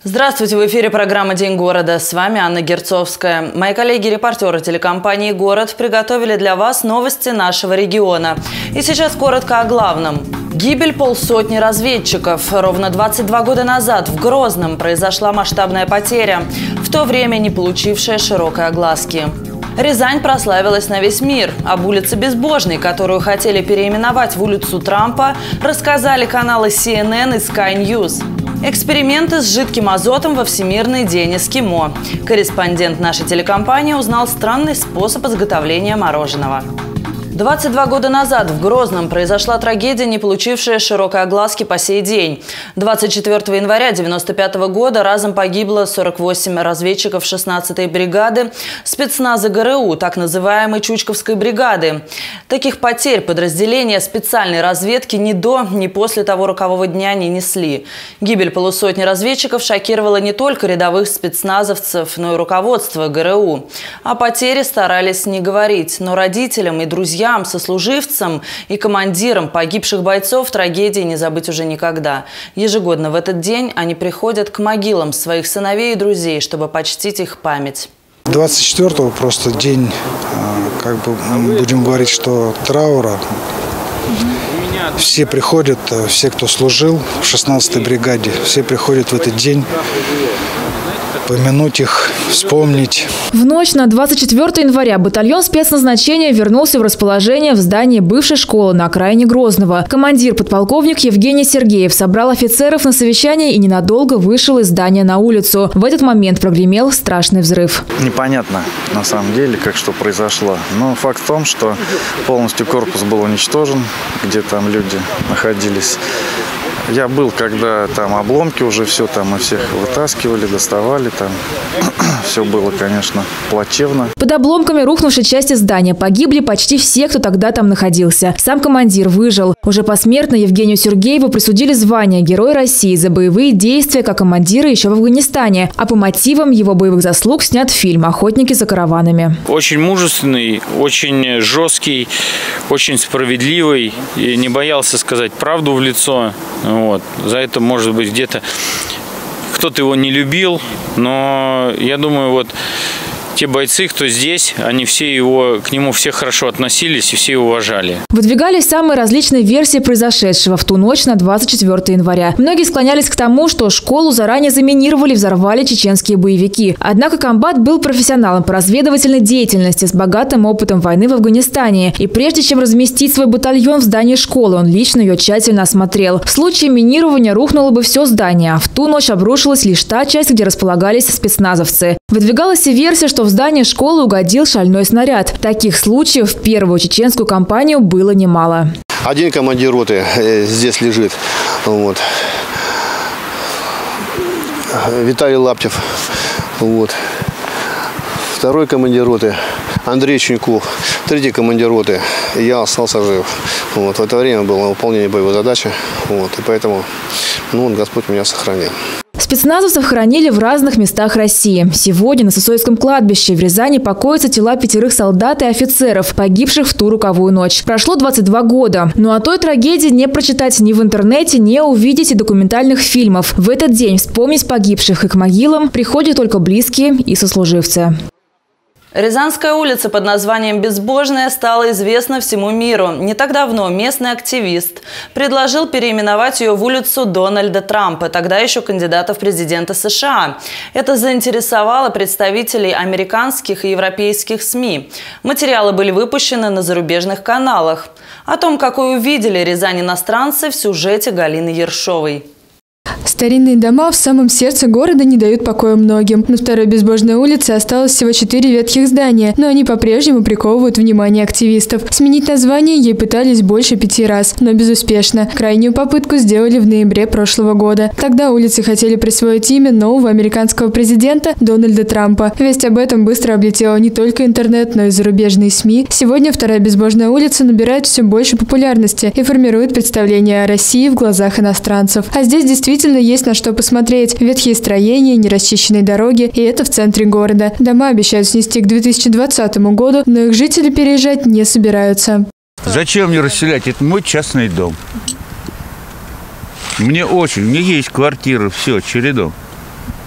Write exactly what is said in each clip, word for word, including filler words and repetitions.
Здравствуйте, в эфире программа «День города». С вами Анна Герцовская. Мои коллеги-репортеры телекомпании «Город» приготовили для вас новости нашего региона. И сейчас коротко о главном. Гибель полсотни разведчиков. Ровно двадцать два года назад в Грозном произошла масштабная потеря, в то время не получившая широкой огласки. Рязань прославилась на весь мир. Об улице Безбожной, которую хотели переименовать в улицу Трампа, рассказали каналы си эн эн и скай ньюс. Эксперименты с жидким азотом во Всемирный день эскимо. Корреспондент нашей телекомпании узнал странный способ изготовления мороженого. двадцать два года назад в Грозном произошла трагедия, не получившая широкой огласки по сей день. двадцать четвёртого января девяносто пятого года разом погибло сорок восемь разведчиков шестнадцатой бригады спецназа гэ эр у, так называемой Чучковской бригады. Таких потерь подразделения специальной разведки ни до, ни после того рокового дня не несли. Гибель полусотни разведчиков шокировала не только рядовых спецназовцев, но и руководство гэ эр у. О потере старались не говорить, но родителям и друзьям, сослуживцам и командирам погибших бойцов трагедии не забыть уже никогда. Ежегодно в этот день они приходят к могилам своих сыновей и друзей, чтобы почтить их память. двадцать четвёртого просто день, как бы будем говорить, что траура. Все приходят, все, кто служил в шестнадцатой бригаде, все приходят в этот день помянуть их, вспомнить. В ночь на двадцать четвёртое января батальон спецназначения вернулся в расположение в здании бывшей школы на окраине Грозного. Командир подполковник Евгений Сергеев собрал офицеров на совещание и ненадолго вышел из здания на улицу. В этот момент прогремел страшный взрыв. Непонятно на самом деле, как что произошло. Но факт в том, что полностью корпус был уничтожен, где там люди находились. Я был, когда там обломки уже все, там мы всех вытаскивали, доставали, там все было, конечно, плачевно. Под обломками рухнувшей части здания погибли почти все, кто тогда там находился. Сам командир выжил. Уже посмертно Евгению Сергееву присудили звание Герой России за боевые действия как командира еще в Афганистане. А по мотивам его боевых заслуг снят фильм «Охотники за караванами». Очень мужественный, очень жесткий, очень справедливый. И не боялся сказать правду в лицо. Вот. За это, может быть, где-то кто-то его не любил, но я думаю, вот те бойцы, кто здесь, они все его, к нему все хорошо относились и все его уважали. Выдвигались самые различные версии произошедшего в ту ночь на двадцать четвёртое января. Многие склонялись к тому, что школу заранее заминировали и взорвали чеченские боевики. Однако комбат был профессионалом по разведывательной деятельности с богатым опытом войны в Афганистане. И прежде чем разместить свой батальон в здании школы, он лично ее тщательно осмотрел. В случае минирования рухнуло бы все здание, а в ту ночь обрушилась лишь та часть, где располагались спецназовцы. Выдвигалась и версия, что в здание школы угодил шальной снаряд. Таких случаев в первую чеченскую кампанию было немало. Один командир роты здесь лежит. Вот. Виталий Лаптев. Вот. Второй командир роты Андрей Чуньков. Третий командир роты. Я остался жив. Вот. В это время было на выполнение боевой задачи. Вот. И поэтому ну, Господь меня сохранил. Спецназовцев хоронили в разных местах России. Сегодня на Сысоевском кладбище в Рязани покоятся тела пятерых солдат и офицеров, погибших в ту роковую ночь. Прошло двадцать два года. Но о той трагедии не прочитать ни в интернете, не увидеть и документальных фильмов. В этот день вспомнить погибших и к могилам приходят только близкие и сослуживцы. Рязанская улица под названием Безбожная стала известна всему миру. Не так давно местный активист предложил переименовать ее в улицу Дональда Трампа, тогда еще кандидата в президенты США. Это заинтересовало представителей американских и европейских СМИ. Материалы были выпущены на зарубежных каналах. О том, какой увидели Рязань иностранцы, в сюжете Галины Ершовой. Старинные дома в самом сердце города не дают покоя многим. На второй Безбожной улице осталось всего четыре ветхих здания, но они по-прежнему приковывают внимание активистов. Сменить название ей пытались больше пяти раз, но безуспешно. Крайнюю попытку сделали в ноябре прошлого года. Тогда улице хотели присвоить имя нового американского президента Дональда Трампа. Весть об этом быстро облетела не только интернет, но и зарубежные СМИ. Сегодня вторая Безбожная улица набирает все больше популярности и формирует представление о России в глазах иностранцев. А здесь действительно есть на что посмотреть. Ветхие строения, нерасчищенные дороги, и это в центре города. Дома обещают снести к две тысячи двадцатому году, но их жители переезжать не собираются. Зачем мне расселять? Это мой частный дом. Мне очень, у меня есть квартира, все, чередом.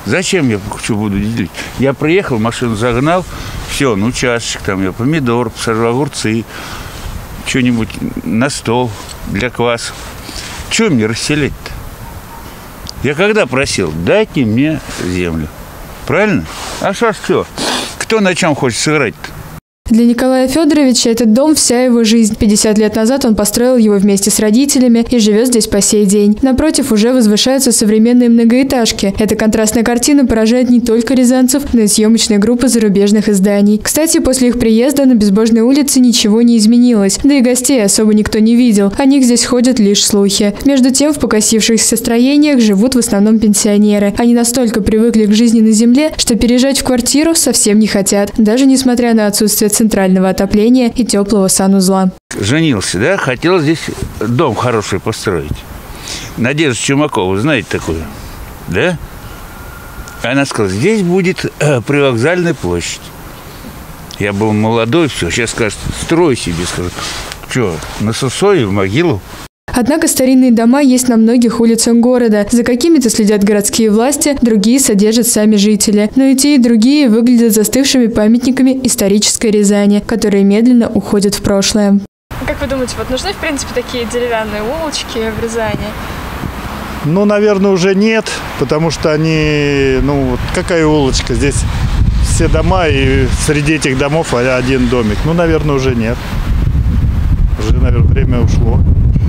Зачем я что буду делить? Я приехал, машину загнал, все, ну чашечек там, я помидор, посажу огурцы, что-нибудь на стол для кваса. Чего мне расселять-то? Я когда просил, дайте мне землю. Правильно? А сейчас что? Кто на чем хочет сыграть-то? Для Николая Федоровича этот дом – вся его жизнь. пятьдесят лет назад он построил его вместе с родителями и живет здесь по сей день. Напротив уже возвышаются современные многоэтажки. Эта контрастная картина поражает не только рязанцев, но и съемочные группы зарубежных изданий. Кстати, после их приезда на Безбожной улице ничего не изменилось. Да и гостей особо никто не видел. О них здесь ходят лишь слухи. Между тем, в покосившихся строениях живут в основном пенсионеры. Они настолько привыкли к жизни на земле, что переезжать в квартиру совсем не хотят, даже несмотря на отсутствие центрального отопления и теплого санузла. Женился, да? Хотел здесь дом хороший построить. Надежда Чумакова, знаете такую? Да? Она сказала, здесь будет э, привокзальная площадь. Я был молодой, все. Сейчас скажут, строй себе. Скажут, что, на Сусое, в могилу? Однако старинные дома есть на многих улицах города. За какими-то следят городские власти, другие содержат сами жители. Но и те, и другие выглядят застывшими памятниками исторической Рязани, которые медленно уходят в прошлое. Как вы думаете, вот нужны, в принципе, такие деревянные улочки в Рязани? Ну, наверное, уже нет, потому что они, ну, вот какая улочка? Здесь все дома, и среди этих домов один домик. Ну, наверное, уже нет. Уже, наверное, время ушло.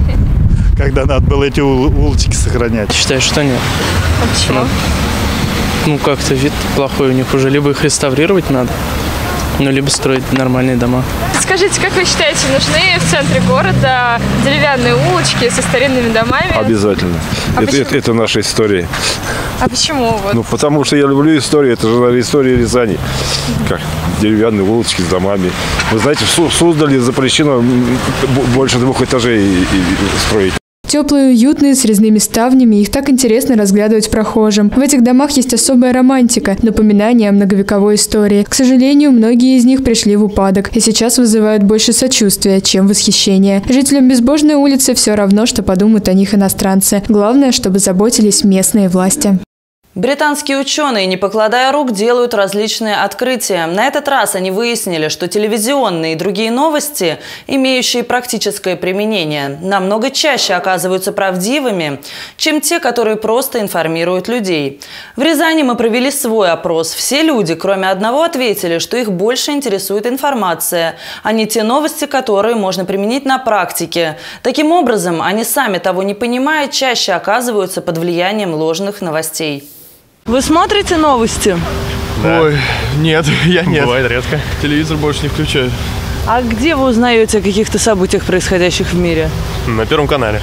Когда надо было эти улочки сохранять. Считаю, что нет. А почему? Ну, ну как-то вид плохой у них уже. Либо их реставрировать надо, ну, либо строить нормальные дома. Скажите, как вы считаете, нужны в центре города деревянные улочки со старинными домами? Обязательно. А это, это, это наша история. А почему? Вот? Ну, потому что я люблю историю. Это же история Рязани. Как деревянные улочки с домами. Вы знаете, в Суздале запрещено больше двух этажей строить. Теплые, уютные, с резными ставнями, их так интересно разглядывать прохожим. В этих домах есть особая романтика, напоминание о многовековой истории. К сожалению, многие из них пришли в упадок и сейчас вызывают больше сочувствия, чем восхищения. Жителям Безбожной улицы все равно, что подумают о них иностранцы. Главное, чтобы заботились местные власти. Британские ученые, не покладая рук, делают различные открытия. На этот раз они выяснили, что телевизионные и другие новости, имеющие практическое применение, намного чаще оказываются правдивыми, чем те, которые просто информируют людей. В Рязани мы провели свой опрос. Все люди, кроме одного, ответили, что их больше интересует информация, а не те новости, которые можно применить на практике. Таким образом, они сами того не понимая, чаще оказываются под влиянием ложных новостей. Вы смотрите новости? Да. Ой, нет, я нет. Бывает редко. Телевизор больше не включаю. А где вы узнаете о каких-то событиях, происходящих в мире? На Первом канале.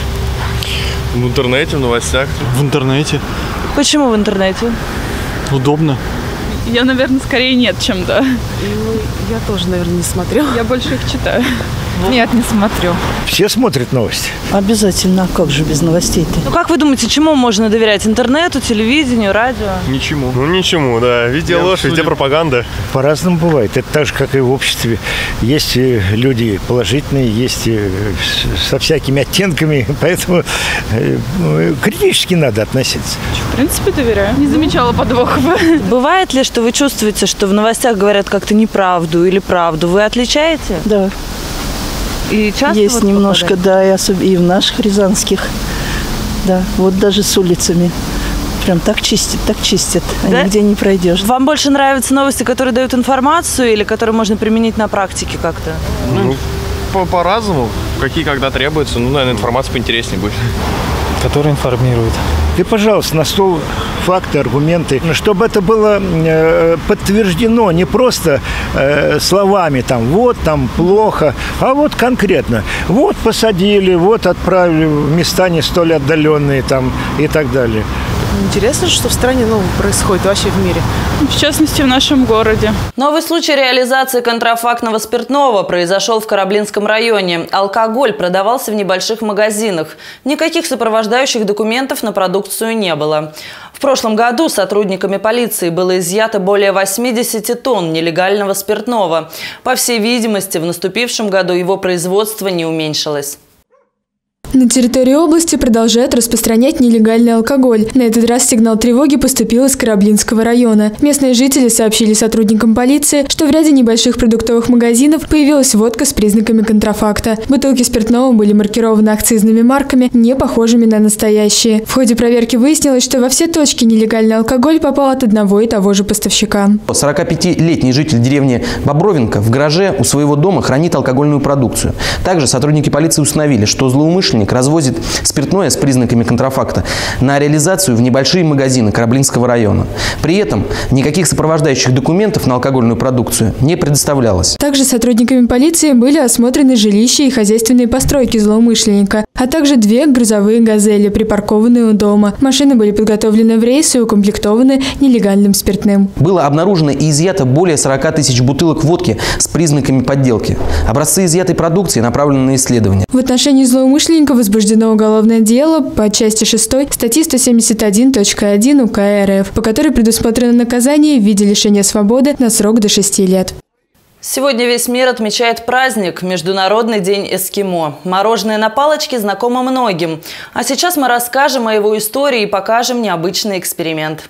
В интернете, в новостях. В интернете. Почему в интернете? Удобно. Я, наверное, скорее нет, чем да. Ну, я тоже, наверное, не смотрю. Я больше их читаю. Нет, не смотрю. Все смотрят новости? Обязательно. А как же без новостей-то? Ну, как вы думаете, чему можно доверять? Интернету, телевидению, радио? Ничему. Ну, ничему, да. Везде я ложь, везде пропаганда. По-разному бывает. Это так же, как и в обществе. Есть люди положительные, есть со всякими оттенками. Поэтому критически надо относиться. В принципе, доверяю. Не замечала подвохов. Бывает ли, что вы чувствуете, что в новостях говорят как-то неправду или правду? Вы отличаете? Да. И часто есть вот немножко, попадает? Да, и, особенно, и в наших рязанских. Да, вот даже с улицами. Прям так чистят, так чистят, а да? Нигде не пройдешь. Вам больше нравятся новости, которые дают информацию или которые можно применить на практике как-то? Ну, по- по-разному. Какие когда требуются. Ну, наверное, информация поинтереснее будет. Которые информируют. И, пожалуйста, на стол факты, аргументы, чтобы это было э, подтверждено не просто э, словами, там, вот, там, плохо, а вот конкретно. Вот посадили, вот отправили в места не столь отдаленные, там, и так далее. Интересно, что в стране нового происходит, вообще в мире. В частности, в нашем городе. Новый случай реализации контрафактного спиртного произошел в Кораблинском районе. Алкоголь продавался в небольших магазинах. Никаких сопровождающих документов на продукцию не было. В прошлом году сотрудниками полиции было изъято более восьмидесяти тонн нелегального спиртного. По всей видимости, в наступившем году его производство не уменьшилось. На территории области продолжают распространять нелегальный алкоголь. На этот раз сигнал тревоги поступил из Кораблинского района. Местные жители сообщили сотрудникам полиции, что в ряде небольших продуктовых магазинов появилась водка с признаками контрафакта. Бутылки спиртного были маркированы акцизными марками, не похожими на настоящие. В ходе проверки выяснилось, что во все точки нелегальный алкоголь попал от одного и того же поставщика. сорокапятилетний житель деревни Бобровенко в гараже у своего дома хранит алкогольную продукцию. Также сотрудники полиции установили, что злоумышленник развозит спиртное с признаками контрафакта на реализацию в небольшие магазины Кораблинского района. При этом никаких сопровождающих документов на алкогольную продукцию не предоставлялось. Также сотрудниками полиции были осмотрены жилища и хозяйственные постройки злоумышленника, а также две грузовые «Газели», припаркованные у дома. Машины были подготовлены в рейс и укомплектованы нелегальным спиртным. Было обнаружено и изъято более сорока тысяч бутылок водки с признаками подделки. Образцы изъятой продукции направлены на исследование. В отношении злоумышленника возбуждено уголовное дело по части шестой статьи сто семьдесят один точка один УК РФ, по которой предусмотрено наказание в виде лишения свободы на срок до шести лет. Сегодня весь мир отмечает праздник – Международный день эскимо. Мороженое на палочке знакомо многим. А сейчас мы расскажем о его истории и покажем необычный эксперимент.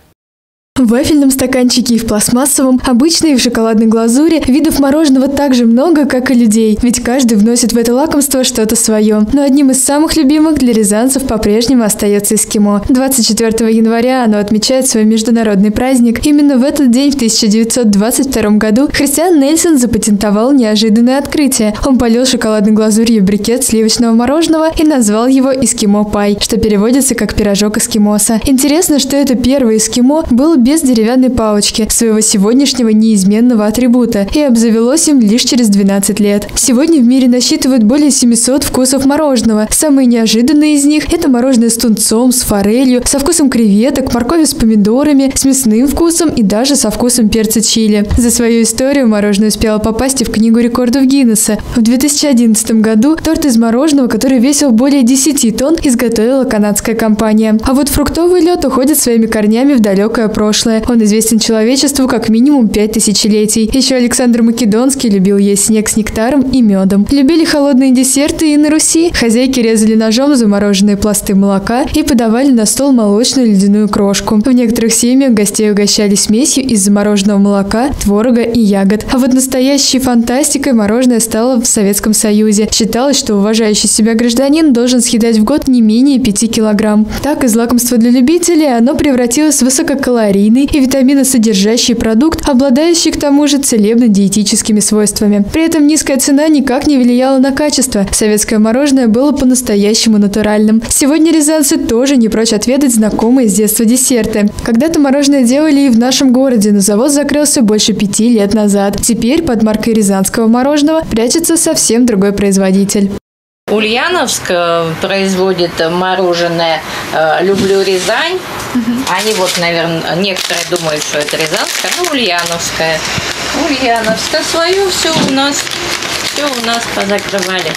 В вафельном стаканчике и в пластмассовом, обычной и в шоколадной глазури видов мороженого так же много, как и людей. Ведь каждый вносит в это лакомство что-то свое. Но одним из самых любимых для рязанцев по-прежнему остается эскимо. двадцать четвёртого января оно отмечает свой международный праздник. Именно в этот день, в тысяча девятьсот двадцать втором году, Христиан Нельсон запатентовал неожиданное открытие. Он полил шоколадной глазурью брикет сливочного мороженого и назвал его «Эскимо Пай», что переводится как «пирожок эскимоса». Интересно, что это первый эскимо был без деревянной палочки, своего сегодняшнего неизменного атрибута, и обзавелось им лишь через двенадцать лет. Сегодня в мире насчитывают более семисот вкусов мороженого. Самые неожиданные из них – это мороженое с тунцом, с форелью, со вкусом креветок, моркови с помидорами, с мясным вкусом и даже со вкусом перца чили. За свою историю мороженое успело попасть в книгу рекордов Гиннесса. В две тысячи одиннадцатом году торт из мороженого, который весил более десяти тонн, изготовила канадская компания. А вот фруктовый лед уходит своими корнями в далекое прошлое. Он известен человечеству как минимум пять тысячелетий. Еще Александр Македонский любил есть снег с нектаром и медом. Любили холодные десерты и на Руси. Хозяйки резали ножом замороженные пласты молока и подавали на стол молочную ледяную крошку. В некоторых семьях гостей угощали смесью из замороженного молока, творога и ягод. А вот настоящей фантастикой мороженое стало в Советском Союзе. Считалось, что уважающий себя гражданин должен съедать в год не менее пяти килограмм. Так, из лакомства для любителей оно превратилось в высококалорийный и витаминосодержащий продукт, обладающий к тому же целебно-диетическими свойствами. При этом низкая цена никак не влияла на качество. Советское мороженое было по-настоящему натуральным. Сегодня рязанцы тоже не прочь отведать знакомые с детства десерты. Когда-то мороженое делали и в нашем городе, но завод закрылся больше пяти лет назад. Теперь под маркой рязанского мороженого прячется совсем другой производитель. Ульяновск производит мороженое «Люблю Рязань». Угу. Они вот, наверное, некоторые думают, что это рязанское, но ульяновское. Ульяновское свое все у нас, все у нас позакрывали.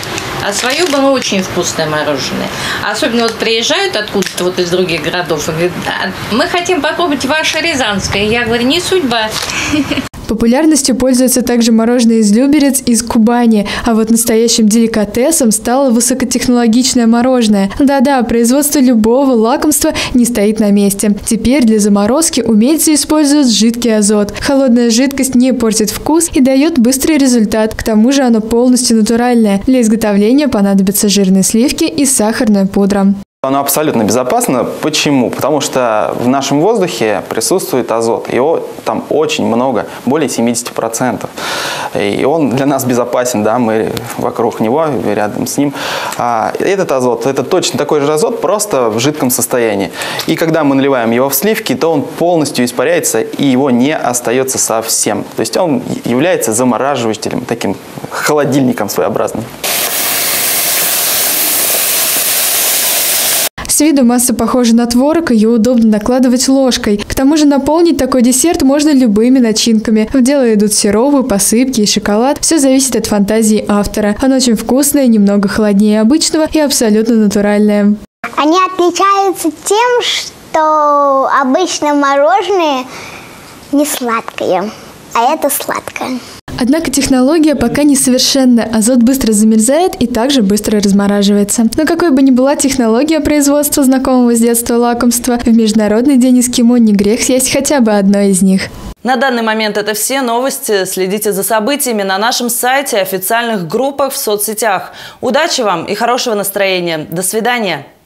А свое было очень вкусное мороженое. Особенно вот приезжают откуда-то вот из других городов и говорят: мы хотим попробовать ваше рязанское. Я говорю: не судьба. Популярностью пользуется также мороженое из Люберец из Кубани, а вот настоящим деликатесом стало высокотехнологичное мороженое. Да-да, производство любого лакомства не стоит на месте. Теперь для заморозки умельцы используют жидкий азот. Холодная жидкость не портит вкус и дает быстрый результат. К тому же оно полностью натуральное. Для изготовления понадобятся жирные сливки и сахарная пудра. Оно абсолютно безопасно. Почему? Потому что в нашем воздухе присутствует азот. Его там очень много, более семидесяти процентов. И он для нас безопасен, да, мы вокруг него, рядом с ним. А этот азот, это точно такой же азот, просто в жидком состоянии. И когда мы наливаем его в сливки, то он полностью испаряется, и его не остается совсем. То есть он является замораживателем, таким холодильником своеобразным. С виду масса похожа на творог, ее удобно накладывать ложкой. К тому же наполнить такой десерт можно любыми начинками. В дело идут сиропы, посыпки и шоколад. Все зависит от фантазии автора. Оно очень вкусное, немного холоднее обычного и абсолютно натуральное. Они отличаются тем, что обычно мороженое не сладкое, а это сладкое. Однако технология пока несовершенна. Азот быстро замерзает и также быстро размораживается. Но какой бы ни была технология производства знакомого с детства лакомства, в Международный день эскимо не грех съесть хотя бы одно из них. На данный момент это все новости. Следите за событиями на нашем сайте, официальных группах в соцсетях. Удачи вам и хорошего настроения. До свидания.